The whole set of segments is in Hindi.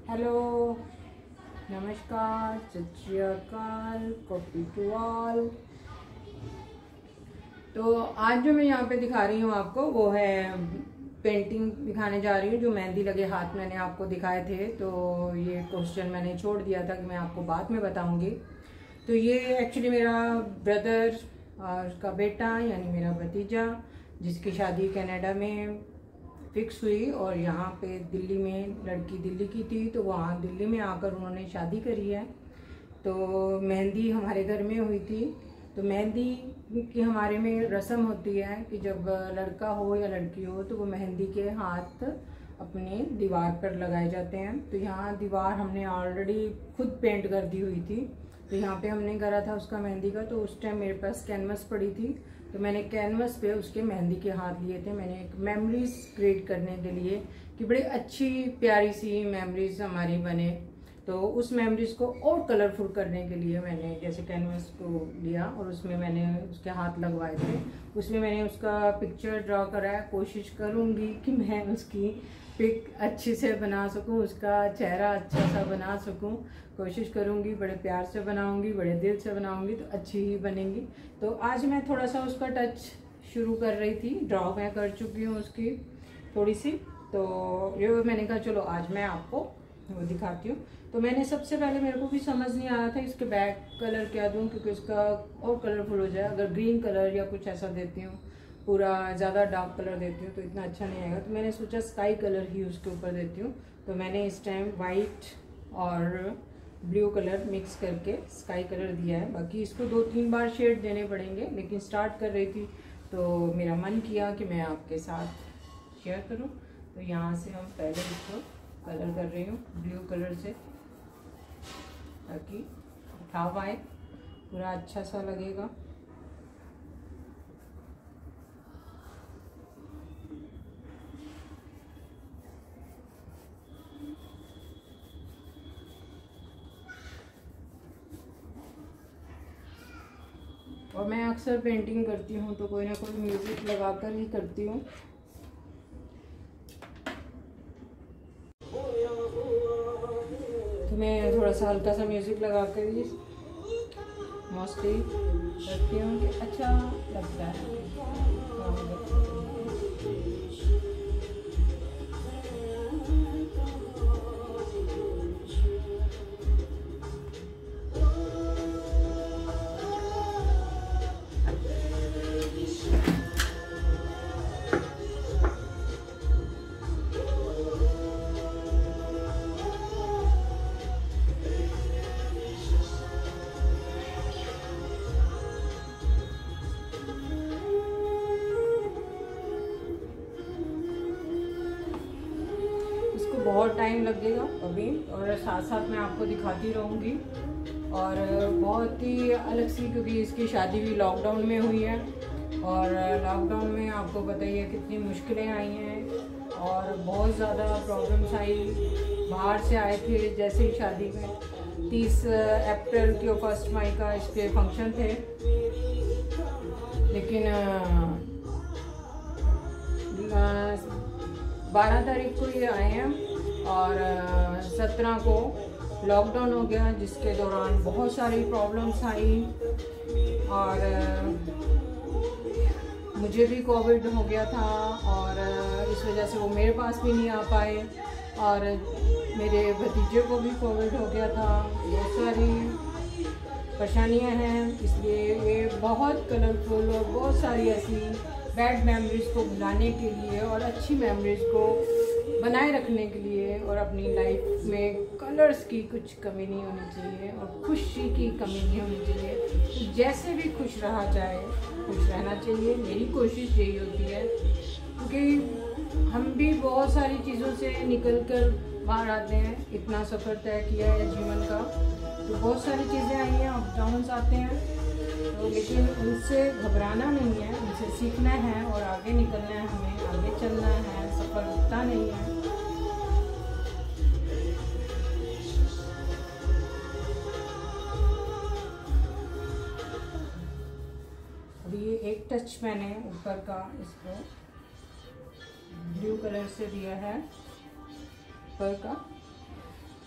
हेलो, नमस्कार, सत श्री अकाल, कॉफी टू ऑल। तो आज जो मैं यहाँ पे दिखा रही हूँ आपको वो है पेंटिंग दिखाने जा रही हूँ। जो मेहंदी लगे हाथ मैंने आपको दिखाए थे, तो ये क्वेश्चन मैंने छोड़ दिया था कि मैं आपको बाद में बताऊंगी। तो ये एक्चुअली मेरा ब्रदर और उसका बेटा यानी मेरा भतीजा, जिसकी शादी कनाडा में फिक्स हुई और यहाँ पे दिल्ली में, लड़की दिल्ली की थी तो वहाँ दिल्ली में आकर उन्होंने शादी करी है। तो मेहंदी हमारे घर में हुई थी। तो मेहंदी की हमारे में रस्म होती है कि जब लड़का हो या लड़की हो तो वो मेहंदी के हाथ अपने दीवार पर लगाए जाते हैं। तो यहाँ दीवार हमने ऑलरेडी खुद पेंट कर दी हुई थी। तो यहाँ पे हमने करा था उसका मेहंदी का। तो उस टाइम मेरे पास कैनवस पड़ी थी, तो मैंने कैनवस पे उसके मेहंदी के हाथ लिए थे। मैंने एक मेमोरीज क्रिएट करने के लिए कि बड़ी अच्छी प्यारी सी मेमोरीज हमारी बने। तो उस मेमोरीज को और कलरफुल करने के लिए मैंने जैसे कैनवस को लिया और उसमें मैंने उसके हाथ लगवाए थे। उसमें मैंने उसका पिक्चर ड्रॉ कराया। कोशिश करूँगी कि मैं उसकी पिक अच्छे से बना सकूं, उसका चेहरा अच्छा सा बना सकूं। कोशिश करूंगी, बड़े प्यार से बनाऊंगी, बड़े दिल से बनाऊंगी तो अच्छी ही बनेंगी। तो आज मैं थोड़ा सा उसका टच शुरू कर रही थी। ड्रॉ मैं कर चुकी हूँ उसकी थोड़ी सी। तो ये मैंने कहा चलो आज मैं आपको वो दिखाती हूँ। तो मैंने सबसे पहले, मेरे को भी समझ नहीं आया था इसके बैक कलर क्या दूँ, क्योंकि उसका और कलरफुल हो जाए। अगर ग्रीन कलर या कुछ ऐसा देती हूँ, पूरा ज़्यादा डार्क कलर देती हूँ तो इतना अच्छा नहीं आएगा। तो मैंने सोचा स्काई कलर ही उसके ऊपर देती हूँ। तो मैंने इस टाइम वाइट और ब्लू कलर मिक्स करके स्काई कलर दिया है। बाकी इसको 2-3 बार शेड देने पड़ेंगे, लेकिन स्टार्ट कर रही थी तो मेरा मन किया कि मैं आपके साथ शेयर करूँ। तो यहाँ से हम पहले इसको कलर कर रही हूँ ब्लू कलर से, ताकि उठाव आए, पूरा अच्छा सा लगेगा। और मैं अक्सर पेंटिंग करती हूँ तो कोई ना कोई म्यूज़िक लगाकर ही करती हूँ। तो मैं थोड़ा सा हल्का सा म्यूज़िक लगाकर ही मोस्टली करती हूँ कि अच्छा लगता है। बहुत टाइम लगेगा अभी, और साथ साथ मैं आपको दिखाती रहूँगी। और बहुत ही अलग सी, क्योंकि इसकी शादी भी लॉकडाउन में हुई है और लॉकडाउन में आपको पता ही है कितनी मुश्किलें आई हैं और बहुत ज़्यादा प्रॉब्लम्स आई। बाहर से आए थे जैसे ही शादी में 30 अप्रैल के और 1 मई का इसके फंक्शन थे, लेकिन 12 तारीख को ये आए हैं और 17 को लॉकडाउन हो गया, जिसके दौरान बहुत सारी प्रॉब्लम्स आई। और मुझे भी कोविड हो गया था और इस वजह से वो मेरे पास भी नहीं आ पाए, और मेरे भतीजे को भी कोविड हो गया था। बहुत सारी परेशानियां हैं, इसलिए ये बहुत कलरफुल और बहुत सारी ऐसी बैड मेमोरीज़ को भुलाने के लिए और अच्छी मेमोरीज़ को बनाए रखने के लिए, और अपनी लाइफ में कलर्स की कुछ कमी नहीं होनी चाहिए और खुशी की कमी नहीं होनी चाहिए। जैसे भी खुश रहा जाए, खुश रहना चाहिए। मेरी कोशिश यही होती है, क्योंकि हम भी बहुत सारी चीज़ों से निकल कर बाहर आते हैं। इतना सफ़र तय किया है जीवन का, तो बहुत सारी चीज़ें आई हैं, अप डाउन्स आते हैं, तो लेकिन उनसे घबराना नहीं है, उनसे सीखना है और आगे निकलना है। हमें आगे चलना है, सफ़र रुकता नहीं है। अभी ये एक टच मैंने ऊपर का इसको ब्लू कलर से दिया है ऊपर का।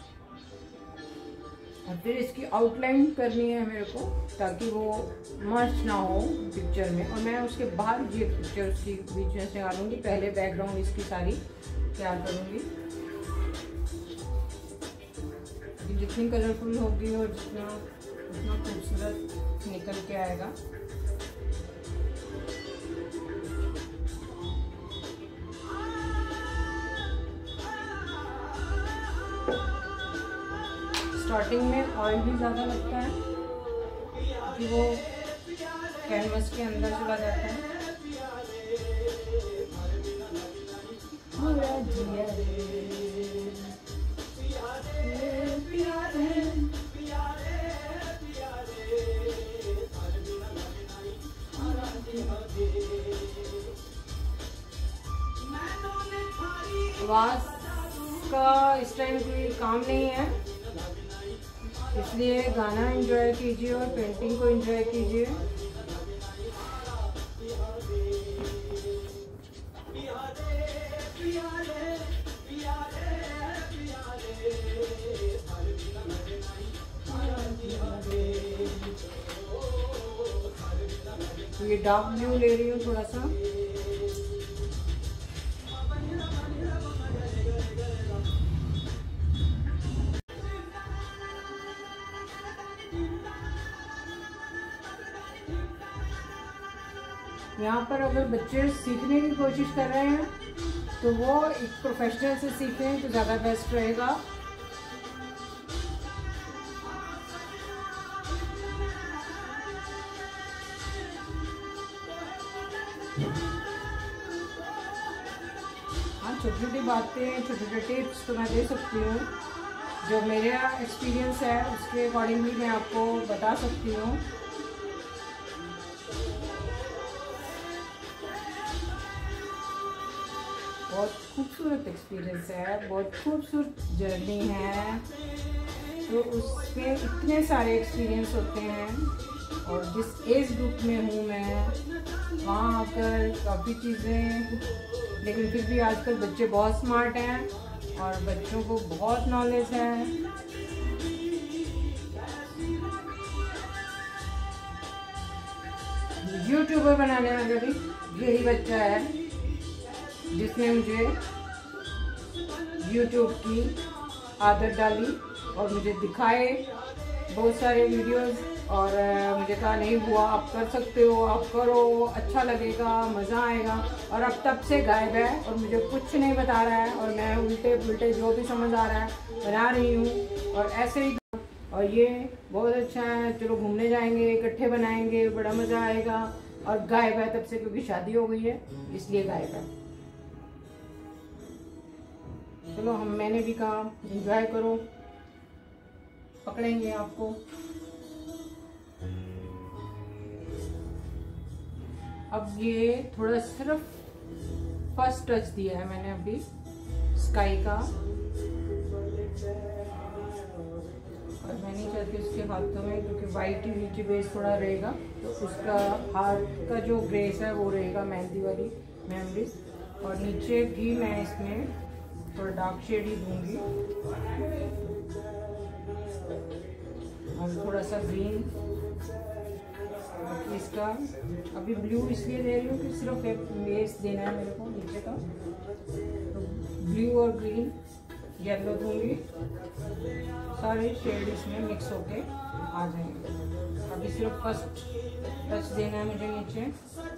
और फिर इसकी आउटलाइन करनी है मेरे को, ताकि वो मर्ज ना हो पिक्चर में। और मैं उसके बाद ये पिक्चर उसकी बीच में से निकालूंगी। पहले बैकग्राउंड इसकी सारी तैयार करूंगी। जितनी कलरफुल होगी और जितना खूबसूरत निकल के आएगा। स्टार्टिंग में ऑयल भी ज़्यादा लगता है कि वो कैनवस के अंदर चला जाता है। आवाज़ का इस टाइम कोई काम नहीं है, इसलिए गाना एंजॉय कीजिए और पेंटिंग को एंजॉय कीजिए। तो ये डार्क ब्लू ले रही हूँ थोड़ा सा। यहाँ पर अगर बच्चे सीखने की कोशिश कर रहे हैं तो वो एक प्रोफेशनल से सीखें तो ज़्यादा बेस्ट रहेगा। हाँ, छोटी छोटी बातें, छोटे छोटे टिप्स तो मैं दे सकती हूँ। जो मेरा एक्सपीरियंस है उसके अकॉर्डिंगली मैं आपको बता सकती हूँ। बहुत खूबसूरत एक्सपीरियंस है, बहुत खूबसूरत जर्नी है। तो उसमें इतने सारे एक्सपीरियंस होते हैं, और जिस एज ग्रुप में हूँ मैं वहाँ आकर काफ़ी चीज़ें, लेकिन फिर भी आजकल बच्चे बहुत स्मार्ट हैं और बच्चों को बहुत नॉलेज है। यूट्यूबर बनाने वाला भी यही बच्चा है जिसने मुझे YouTube की आदत डाली और मुझे दिखाए बहुत सारे वीडियोस, और मुझे कहा नहीं हुआ, आप कर सकते हो, आप करो, अच्छा लगेगा, मज़ा आएगा। और अब तब से गायब है और मुझे कुछ नहीं बता रहा है, और मैं उल्टे पुल्टे जो भी समझ आ रहा है बना रही हूँ, और ऐसे ही। और ये बहुत अच्छा है, चलो घूमने जाएंगे, इकट्ठे बनाएंगे, बड़ा मज़ा आएगा। और गायब है तब से, क्योंकि शादी हो गई है इसलिए गायब है। चलो मैंने भी कहा एंजॉय करो, पकड़ेंगे आपको। अब ये थोड़ा सिर्फ फर्स्ट टच दिया है मैंने अभी स्काई का, और मैं नहीं चाहती उसके हाथों में, क्योंकि वाइट ही नीचे बेस थोड़ा रहेगा, तो उसका हाथ का जो ग्रेस है वो रहेगा मेहंदी वाली मेमोरीज। और नीचे भी मैं इसमें थोड़ा डार्क शेड ही दूंगी, और थोड़ा सा ग्रीन। इसका अभी ब्लू इसलिए दे रही हूँ कि सिर्फ एक बेस देना है मेरे को नीचे का, तो ब्लू और ग्रीन येलो दूंगी, सारे शेड इसमें मिक्स होके आ जाएंगे। अभी सिर्फ फर्स्ट टच देना है मुझे नीचे।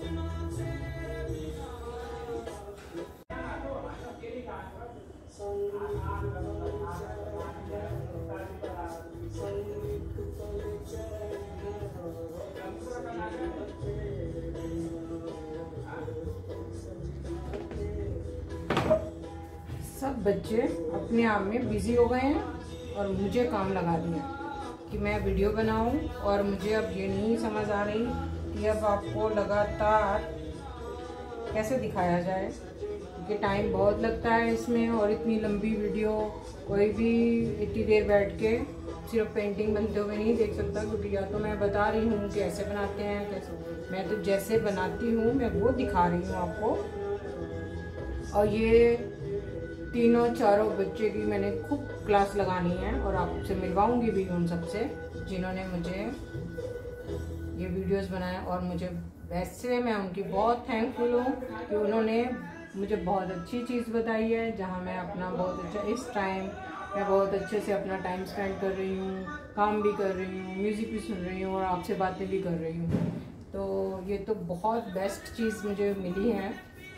सब बच्चे अपने आप में बिजी हो गए हैं और मुझे काम लगा दिया कि मैं वीडियो बनाऊं, और मुझे अब ये नहीं समझ आ रही कि अब आपको लगातार कैसे दिखाया जाए, क्योंकि टाइम बहुत लगता है इसमें, और इतनी लंबी वीडियो कोई भी इतनी देर बैठ के सिर्फ पेंटिंग बनते हुए नहीं देख सकता। क्योंकि या तो मैं बता रही हूँ कैसे बनाते हैं, कैसे, मैं तो जैसे बनाती हूँ मैं वो दिखा रही हूँ आपको। और ये तीनों चारों बच्चे की मैंने खूब क्लास लगानी है और आपसे मिलवाऊंगी भी उन सबसे जिन्होंने मुझे ये वीडियोस बनाए। और मुझे वैसे मैं उनकी बहुत थैंकफुल हूँ कि उन्होंने मुझे बहुत अच्छी चीज़ बताई है, जहाँ मैं अपना बहुत अच्छा इस टाइम मैं बहुत अच्छे से अपना टाइम स्पेंड कर रही हूँ, काम भी कर रही हूँ, म्यूज़िक भी सुन रही हूँ और आपसे बातें भी कर रही हूँ। तो ये तो बहुत बेस्ट चीज़ मुझे मिली है,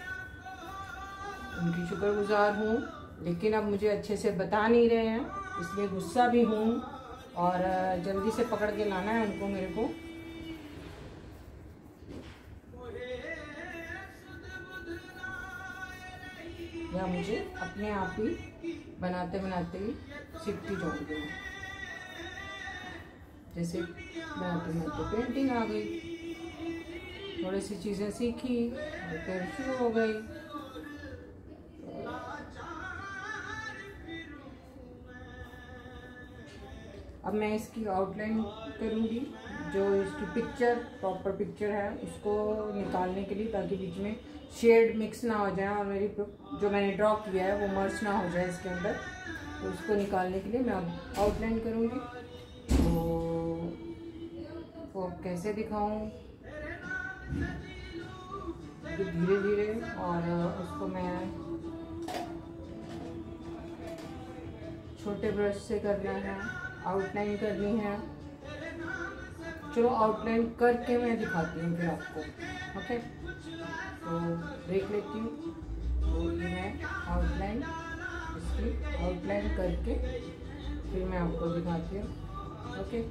उनकी शुक्रगुजार हूँ। लेकिन अब मुझे अच्छे से बता नहीं रहे हैं, इसलिए गुस्सा भी हूँ और जल्दी से पकड़ के लाना है उनको मेरे को। या मुझे अपने आप ही बनाते बनाते ही सीखती जाऊँगी। जैसे बनाते बनाते पेंटिंग आ गई, थोड़ी सी चीज़ें सीखी और फिर शुरू हो गई। अब मैं इसकी आउटलाइन करूँगी, जो इसकी पिक्चर प्रॉपर पिक्चर है उसको निकालने के लिए, ताकि बीच में शेड मिक्स ना हो जाए और मेरी जो मैंने ड्रॉ किया है वो मर्ज ना हो जाए इसके अंदर। तो उसको निकालने के लिए मैं अब आउटलाइन करूँगी। तो कैसे दिखाऊँ धीरे धीरे, और उसको मैं छोटे ब्रश से करना है, आउटलाइन करनी है। चलो आउटलाइन करके मैं दिखाती हूँ फिर आपको। ओके, तो देख लेती हूँ। तो ये मैं आउटलाइन इसकी आउटलाइन करके फिर मैं आपको दिखाती हूँ। ओके,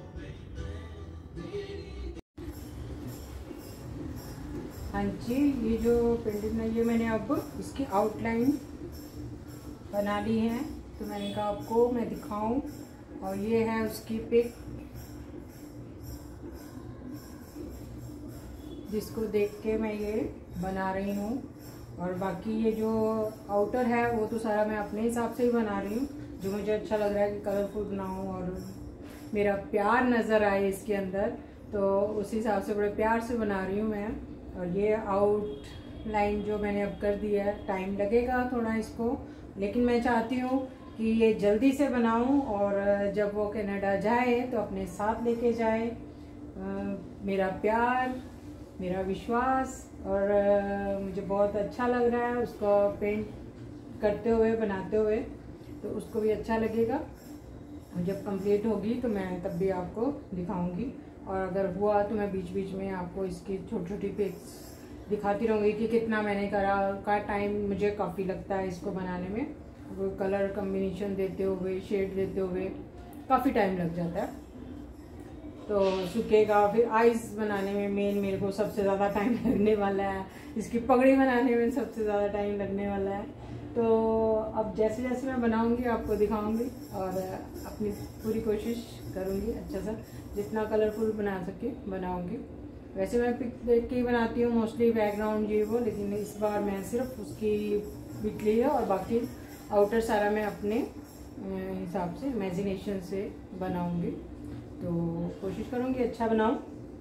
हाँ जी, ये जो पेंटिंग है ये मैंने अब इसकी आउटलाइन बना ली है। तो मैंने कहा आपको मैं दिखाऊं, और ये है उसकी पिक, जिसको देख के मैं ये बना रही हूँ। और बाकी ये जो आउटर है वो तो सारा मैं अपने हिसाब से ही बना रही हूँ, जो मुझे अच्छा लग रहा है कि कलरफुल बनाऊँ और मेरा प्यार नज़र आए इसके अंदर, तो उस हिसाब से बड़े प्यार से बना रही हूँ मैं। और ये आउटलाइन जो मैंने अब कर दिया है, टाइम लगेगा थोड़ा इसको, लेकिन मैं चाहती हूँ कि ये जल्दी से बनाऊँ और जब वो कनाडा जाए तो अपने साथ लेके जाए। मेरा प्यार, मेरा विश्वास, और मुझे बहुत अच्छा लग रहा है उसको पेंट करते हुए, बनाते हुए, तो उसको भी अच्छा लगेगा। जब कंप्लीट होगी तो मैं तब भी आपको दिखाऊंगी, और अगर हुआ तो मैं बीच बीच में आपको इसकी छोटी छोटी पिक्स दिखाती रहूँगी कि कितना मैंने करा का टाइम मुझे काफ़ी लगता है इसको बनाने में। वो कलर कम्बिनेशन देते हुए, शेड देते हुए काफ़ी टाइम लग जाता है। तो सूखेगा, फिर आइज़ बनाने में मेन मेरे को सबसे ज़्यादा टाइम लगने वाला है, इसकी पगड़ी बनाने में सबसे ज़्यादा टाइम लगने वाला है। तो अब जैसे जैसे मैं बनाऊंगी आपको दिखाऊंगी, और अपनी पूरी कोशिश करूंगी अच्छा सा जितना कलरफुल बना सके बनाऊंगी। वैसे मैं पिक देख के ही बनाती हूँ मोस्टली, बैकग्राउंड ये वो, लेकिन इस बार मैं सिर्फ उसकी पिक ली है और बाकी आउटर सारा मैं अपने हिसाब से इमेजिनेशन से बनाऊंगी। तो कोशिश करूंगी अच्छा बनाऊं।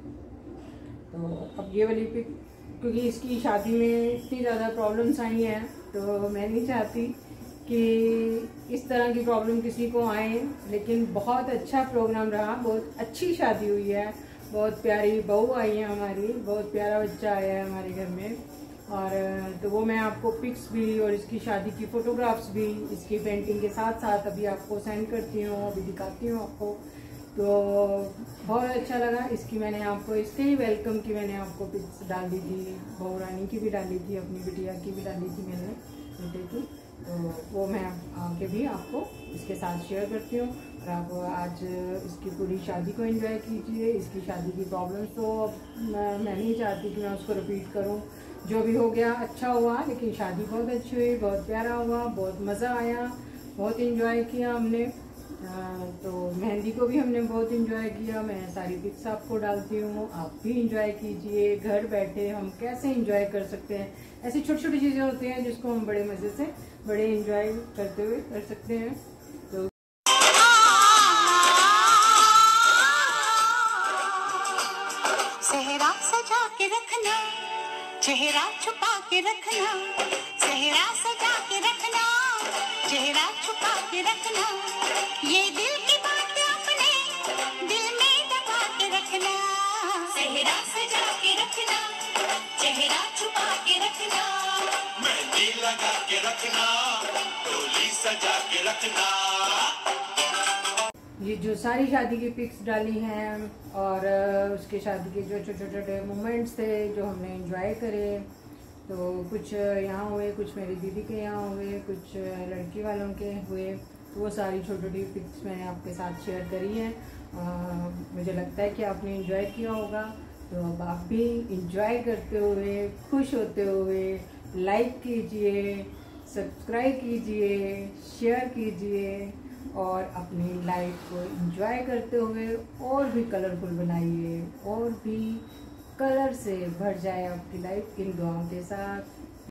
तो अब ये वाली पिक, क्योंकि इसकी शादी में इतनी ज़्यादा प्रॉब्लम्स आई हैं, तो मैं नहीं चाहती कि इस तरह की प्रॉब्लम किसी को आए। लेकिन बहुत अच्छा प्रोग्राम रहा, बहुत अच्छी शादी हुई है, बहुत प्यारी बहू आई है हमारी, बहुत प्यारा बच्चा आया है हमारे घर में। और तो वो मैं आपको पिक्स भी और इसकी शादी की फ़ोटोग्राफ्स भी इसकी पेंटिंग के साथ साथ अभी आपको सेंड करती हूँ, अभी दिखाती हूँ आपको। तो बहुत अच्छा लगा। इसकी मैंने आपको इसके ही वेलकम की मैंने आपको पिक्स डाल दी थी, बहू रानी की भी डाली थी, अपनी बिटिया की भी डाली थी मैंने बेटे की। तो वो मैं आके भी आपको इसके साथ शेयर करती हूँ। और आप आज इसकी पूरी शादी को एंजॉय कीजिए। इसकी शादी की प्रॉब्लम्स तो मैं नहीं चाहती कि मैं उसको रिपीट करूँ। जो भी हो गया अच्छा हुआ, लेकिन शादी बहुत अच्छी हुई, बहुत प्यारा हुआ, बहुत मज़ा आया, बहुत इन्जॉय किया हमने। तो मेहंदी को भी हमने बहुत इंजॉय किया। मैं सारी पिक्स आपको डालती हूँ, आप भी इंजॉय कीजिए। घर बैठे हम कैसे इंजॉय कर सकते हैं, ऐसी छोटी छोटी चीज़ें होती हैं जिसको हम बड़े मज़े से बड़े इंजॉय करते हुए कर सकते हैं। तो सेहरा सजा के रखना, चेहरा छुपा के रखना, सेहरा सजा के रखना, चेहरा छुपा के रखना, ये दिल की बात अपने दिल में दबा के रखना। सेहरा सजा के रखना, चेहरा छुपा के रखना, मेहंदी लगा के रखना, डोली सजा के रखना। ये जो सारी शादी की पिक्स डाली हैं और उसके शादी के जो छोटे छोटे मोमेंट्स थे जो हमने एंजॉय करे, तो कुछ यहाँ हुए, कुछ मेरी दीदी के यहाँ हुए, कुछ लड़की वालों के हुए, तो वो सारी छोटी छोटी पिक्स मैंने आपके साथ शेयर करी हैं। मुझे लगता है कि आपने एंजॉय किया होगा, तो अब आप भी एंजॉय करते हुए, खुश होते हुए लाइक कीजिए, सब्सक्राइब कीजिए, शेयर कीजिए और अपनी लाइफ को एंजॉय करते हुए और भी कलरफुल बनाइए, और भी कलर से भर जाए आपकी लाइफ इन दुआओं के साथ।